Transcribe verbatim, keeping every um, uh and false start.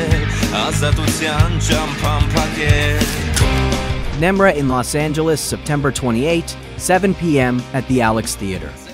ազատության ճամփան փակել NEMRA in Los Angeles, September twenty-eighth, seven p m at the Alex Theater.